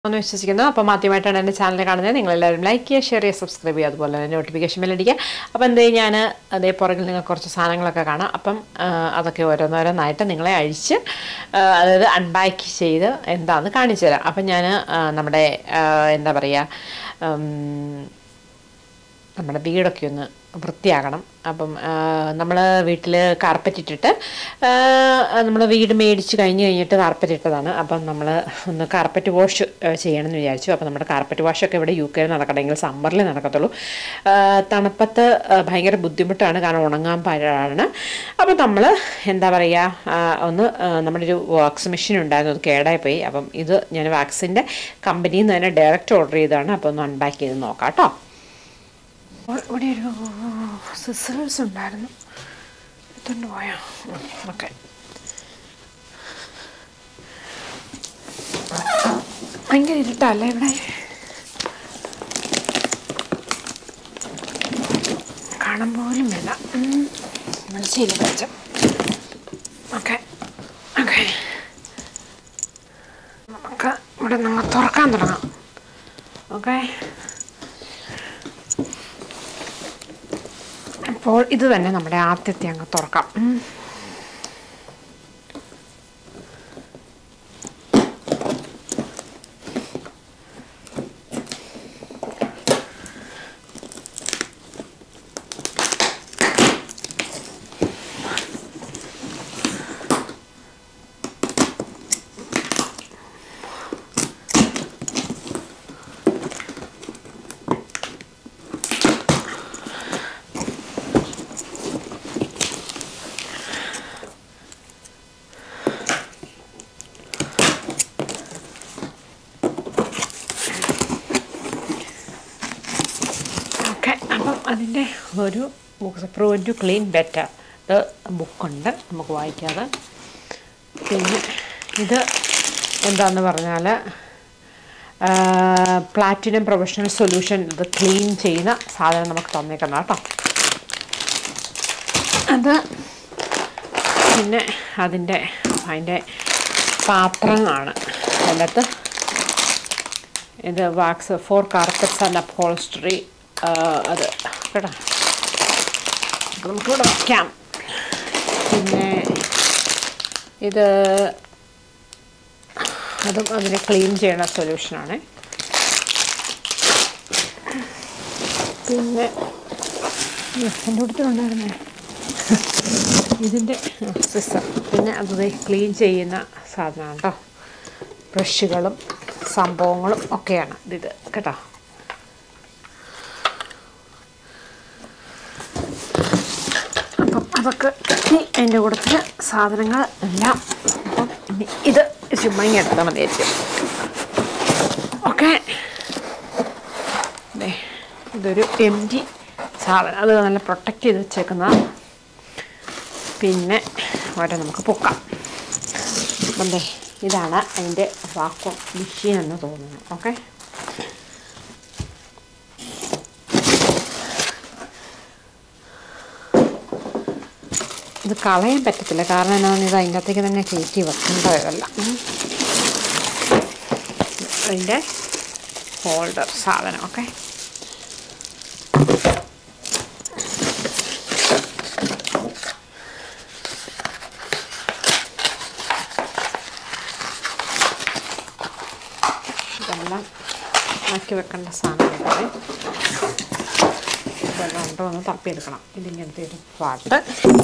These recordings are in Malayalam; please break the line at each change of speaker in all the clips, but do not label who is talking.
ഒന്ന് വിശ്വസിക്കുന്നു. അപ്പോൾ ആദ്യമായിട്ടാണ് എൻ്റെ ചാനൽ കാണുന്നത്. നിങ്ങളെല്ലാവരും ലൈക്ക് ചെയ്യുക, ഷെയർ ചെയ്യുക, സബ്സ്ക്രൈബ് ചെയ്യുക, അതുപോലെ തന്നെ നോട്ടിഫിക്കേഷൻ ബെല്ലടിക്കുക. അപ്പോൾ എന്ത് ചെയ്യും, ഞാൻ അതേ പുറകിൽ നിങ്ങൾക്ക് കുറച്ച് സാധനങ്ങളൊക്കെ കാണാം. അപ്പം അതൊക്കെ ഓരോന്നോരോന്നായിട്ട് നിങ്ങളെ അഴിച്ച് അതായത് അൺപാക്ക് ചെയ്ത് എന്താണെന്ന് കാണിച്ചു തരാം. അപ്പം ഞാൻ നമ്മുടെ എന്താ പറയുക, നമ്മുടെ വീടൊക്കെ ഒന്ന് വൃത്തിയാക്കണം. അപ്പം നമ്മൾ വീട്ടിൽ കാർപ്പറ്റ് ഇട്ടിട്ട് നമ്മൾ വീട് മേടിച്ച് കഴിഞ്ഞിട്ട് കാർപ്പറ്റ് ഇട്ടതാണ്. അപ്പം നമ്മൾ ഒന്ന് കാർപ്പറ്റ് വാഷ് ചെയ്യണമെന്ന് വിചാരിച്ചു. അപ്പം നമ്മുടെ കാർപ്പറ്റ് വാഷൊക്കെ ഇവിടെ UK നടക്കണമെങ്കിൽ സമ്മറിൽ നടക്കത്തുള്ളൂ. തണുപ്പത്ത് ഭയങ്കര ബുദ്ധിമുട്ടാണ്, കാരണം ഉണങ്ങാൻ പാടാണ്. അപ്പം നമ്മൾ എന്താ പറയുക, ഒന്ന് നമ്മുടെ ഒരു വാക്സ് മെഷീൻ ഉണ്ടായിരുന്നു, അത് കേടായിപ്പോയി. അപ്പം ഇത് ഞാൻ വാക്സിൻ്റെ കമ്പനിയിൽ നിന്ന് തന്നെ ഡയറക്റ്റ് ഓർഡർ ചെയ്തതാണ്. അപ്പോൾ ഒന്ന് അൺപാക്ക് ചെയ്ത് നോക്കാം കേട്ടോ. ഇവിടെ ഒരു സിസേഴ്സ് ഉണ്ടായിരുന്നു, എടുത്തുകൊണ്ട് പോയോ? ഓക്കെ, ഭയങ്കര ഇരുട്ടല്ലേ ഇവിടെ, കാണാൻ പോലും വേണ്ട. മനസ്സിൽ വെച്ച ഓക്കെ ഓക്കെ, നമുക്ക് ഇവിടെ നിങ്ങൾ തുറക്കാൻ തുടങ്ങാം. ഓക്കെ, അപ്പോൾ ഇത് തന്നെ നമ്മുടെ ആദ്യത്തെ അങ്ങ് തുറക്കാം. അപ്പം അതിൻ്റെ ഒരു book prove to clean better ബുക്കുണ്ട്, നമുക്ക് വായിക്കാതെ. പിന്നെ ഇത് എന്താണെന്ന് പറഞ്ഞാൽ പ്ലാറ്റിനം പ്രൊഫഷണൽ സൊല്യൂഷൻ, ഇത് ക്ലീൻ ചെയ്യുന്ന സാധനം നമുക്ക് തന്നേക്കുന്ന കേട്ടോ. അത് പിന്നെ അതിൻ്റെ പാത്രങ്ങളാണ് അതിനകത്ത്. ഇത് wax for carpets and upholstery, അത് കേട്ടോ, നമുക്കിവിടെ വയ്ക്കാം. പിന്നെ ഇത് അതും അതിനെ ക്ലീൻ ചെയ്യുന്ന സൊല്യൂഷനാണ്. പിന്നെ എൻ്റെ അടുത്തുണ്ടായിരുന്നേ ഇതിൻ്റെ സിസ്റ്റർ, പിന്നെ അത് ക്ലീൻ ചെയ്യുന്ന സാധനമാണ് കേട്ടോ. ബ്രഷുകളും സംഭവങ്ങളും ഒക്കെയാണ് ഇത് കേട്ടോ. അപ്പം അതൊക്കെ അതിൻ്റെ കൂട്ടത്തിൽ സാധനങ്ങൾ എല്ലാം. അപ്പം ഇത് ചുമ്മാ ഇങ്ങനെ എടുത്താൽ മതിയായിരിക്കും. ഓക്കെ, ഇതൊരു എംറ്റി സാധനം, അത് നല്ല പ്രൊട്ടക്റ്റ് ചെയ്ത് വെച്ചേക്കുന്നതാണ്. പിന്നെ ഓരോ നമുക്ക് പൊക്കാം. അപ്പം ഇതാണ് അതിൻ്റെ വാക്വം മെഷീൻ എന്ന് തോന്നുന്നു. ഓക്കെ, ഇത് കളയാൻ പറ്റത്തില്ല, കാരണം എന്താണെന്ന് ഇത് അതിൻ്റെ അകത്തേക്ക് തന്നെ കയറ്റി വെക്കേണ്ടതല്ല. അതിൻ്റെ ഹോൾഡർ സാധനം. ഓക്കെ, ഇതെല്ലാം ആക്കി വെക്കേണ്ട സാധനങ്ങളാണ്. ഇതെല്ലാം ഉണ്ടോ ഒന്ന് തപ്പിയെടുക്കണം. ഇതിങ്ങനത്തെ ഒരു പാട്ട്.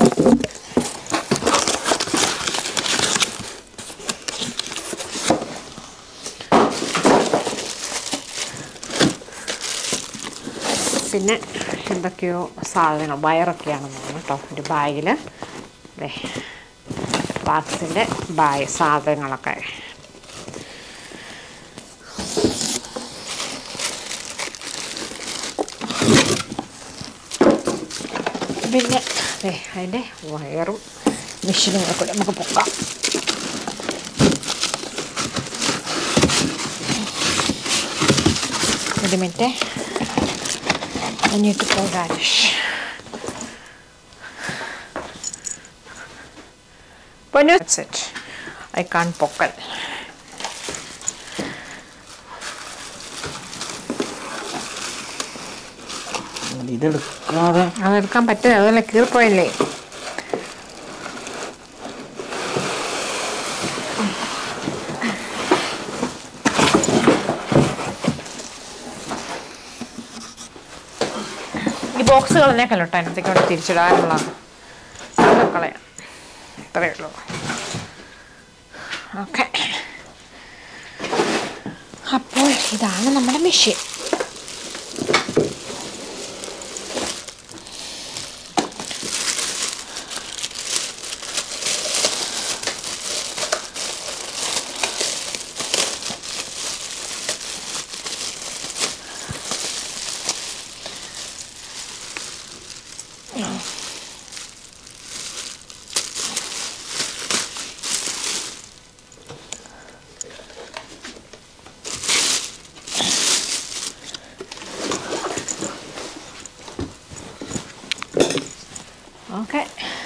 പിന്നെ എന്തൊക്കെയോ സാധനങ്ങൾ, വയറൊക്കെയാണെന്ന് തോന്നുന്നു കേട്ടോ. ഒരു ബാഗിൽ വാക്സിൻ്റെ സാധനങ്ങളൊക്കെ. പിന്നെ അതിൻ്റെ വയറും മെഷീനും കൂടെ നമുക്ക് പൊക്കാം. ഒരു minute, I need to pull radish. That's it. I can't poke it.
ഇതെടുക്കാതെ
അതെടുക്കാൻ പറ്റില്ല, അതല്ല കീറിപ്പോയല്ലേ. ഈ ബോക്സ് കളഞ്ഞേക്കല്ലോട്ടോ, അതിനകത്തേക്ക് അവിടെ തിരിച്ചിടാനുള്ളതാണ്. കളയാം, ഇത്രയേ ഉള്ളൂ. ഓക്കെ, അപ്പോൾ ഇതാണ് നമ്മുടെ മെഷീൻ. ഓക്കെ,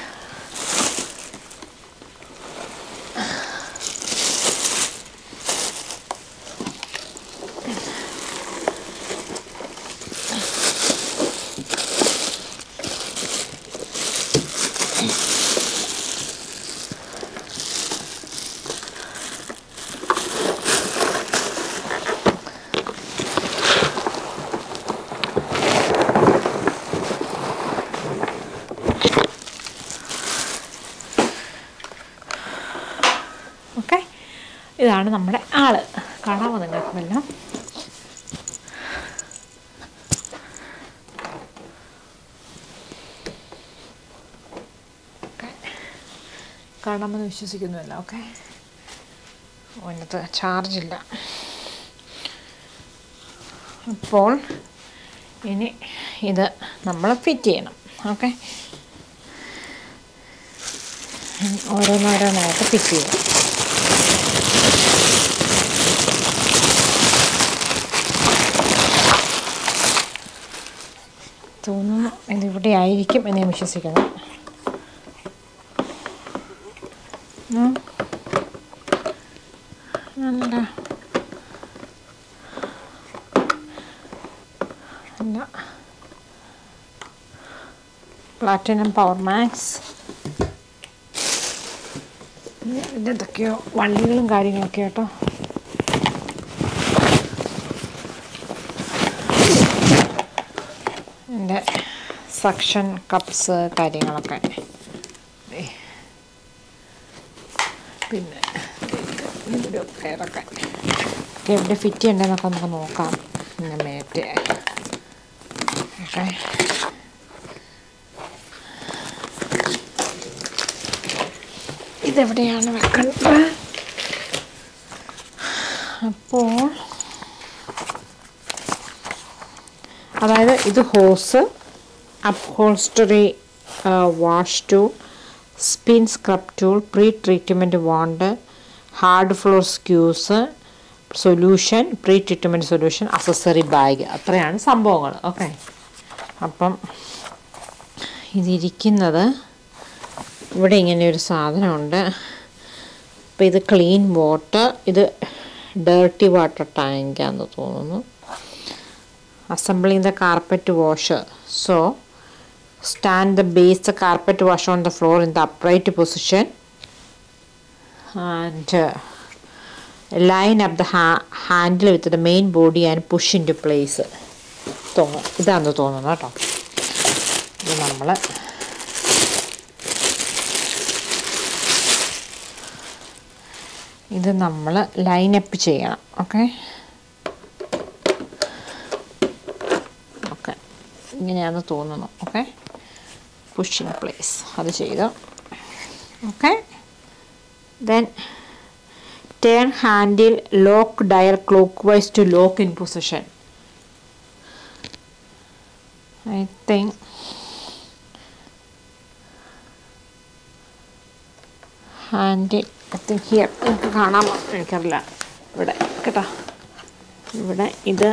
ഓക്കെ, ഇതാണ് നമ്മുടെ ആള്. കാണാമോ നിങ്ങൾക്ക് എല്ലാം? കാണാമെന്ന് വിശ്വസിക്കുന്നുവല്ലോ. ഓക്കെ, അതിനകത്ത് ചാർജില്ല. അപ്പോൾ ഇനി ഇത് നമ്മൾ ഫിറ്റ് ചെയ്യണം. ഓക്കെ, ഓരോന്നോരോന്നായിട്ട് ഫിറ്റ് ചെയ്യണം. തോന്നുന്നു ഇതിവിടെ ആയിരിക്കും എന്ന് ഞാൻ വിശ്വസിക്കുന്നു. അല്ല, പ്ലാറ്റിനം പവർ മാക്സ്. ഇതെന്തൊക്കെയോ വള്ളികളും കാര്യങ്ങളൊക്കെ കേട്ടോ. എൻ്റെ സക്ഷൻ കപ്സ് കാര്യങ്ങളൊക്കെ. പിന്നെ ഒരു പേരൊക്കെ എവിടെ ഫിറ്റ് ചെയ്യണ്ടെന്നൊക്കെ നമുക്ക് നോക്കാം. പിന്നെ മേറ്റ് ഓക്കെ. ഇതെവിടെയാണ് വെക്കേണ്ടത്? അപ്പോൾ അതായത് ഇത് hose, upholstery wash tool, spin scrub tool, pre treatment wand, hard floor squeeze, solution, pre treatment solution, accessory bag. അത്രയാണ് സംഭവങ്ങൾ. ഓക്കെ, അപ്പം ഇതിരിക്കുന്നത് ഇവിടെ ഇങ്ങനെയൊരു സാധനമുണ്ട്. അപ്പോൾ ഇത് ക്ലീൻ വാട്ടർ, ഇത് ഡേർട്ടി വാട്ടർ ടാങ്കാന്ന് തോന്നുന്നു. Assembling the carpet washer. So stand the base the carpet wash on the floor in the upright position and line up the handle with the main body and push into place. ഇതാണെന്ന് തോന്നുന്നു കേട്ടോ. ഇത് നമ്മൾ ലൈനപ്പ് ചെയ്യണം. ഓക്കെ, ഓക്കെ, ഇങ്ങനെയാണെന്ന് തോന്നുന്നു. Okay, push in place. അത് ചെയ്തു. Okay, then turn handle, lock dial clockwise to lock in position. I think handle, I think here നിങ്ങൾക്ക് കാണാമോ എനിക്കറിയില്ല. ഇവിടെ കേട്ടോ, ഇവിടെ ഇത്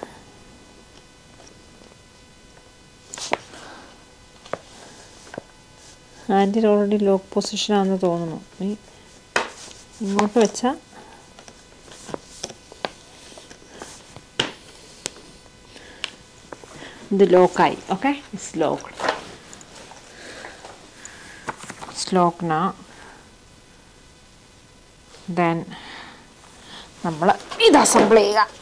ഹാൻഡിൽ ഓൾറെഡി ലോക്ക് പൊസിഷനാണെന്ന് തോന്നുന്നു. ഇങ്ങോട്ട് വെച്ചാൽ ഇത് ലോക്കായി. Okay, it's locked. It's lock now. Then നമ്മൾ ഇത് അസംബിൾ ചെയ്യുക.